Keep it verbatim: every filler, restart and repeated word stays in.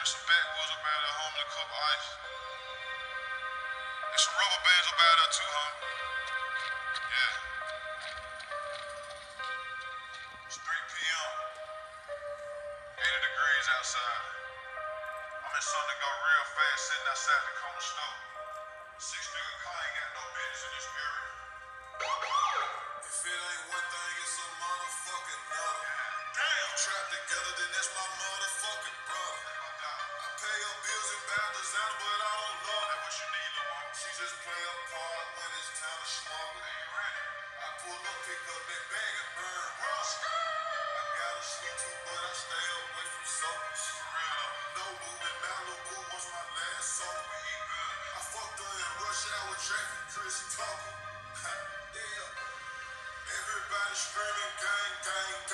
There's some backwoods up there, home and a cup of ice. There's some rubber bands up there too, huh? Yeah. It's three p m eighty degrees outside. I'm in something to go real fast sitting outside the corner store. Six-figure car ain't got no business in this area. If it ain't one thing, it's a motherfucking another. Damn! You trapped together, then that's my motherfucking brother. I pay your bills and buy designer, but I don't love her. What you need, little mama? She just play a part when it's time to smuggle. Hey, you ready? I pull up, pick up that bag and burn rust. I got a sweet tooth, but I stay away from suckers. For real. No moving, Malibu was my last song. We eat good. I fucked her in rush hour traffic, Chris Tucker. Yeah. Everybody screaming gang, gang, gang.